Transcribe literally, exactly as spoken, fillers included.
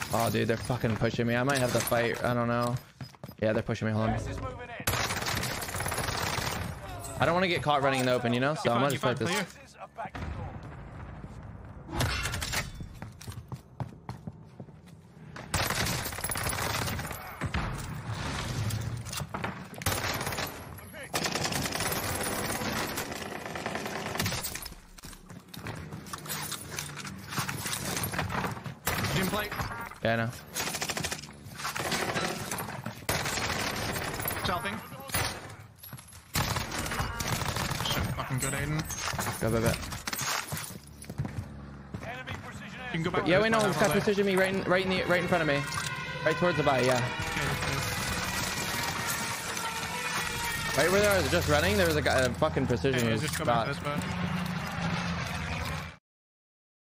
Oh, dude, they're fucking pushing me. I might have to fight. I don't know. Yeah, they're pushing me. Hold on. I don't want to get caught running in the open, you know? So I'm gonna just fight this. Yeah, I know. Selfing. So fucking good, Aiden. Go, go, go. You can go back. Yeah, wait, no, he's got precision me right in, right in the, right in front of me, right towards the buy. Yeah. Okay, okay. Right where they are just running. There was a guy, a fucking precision Okay, was just go back spot. this way.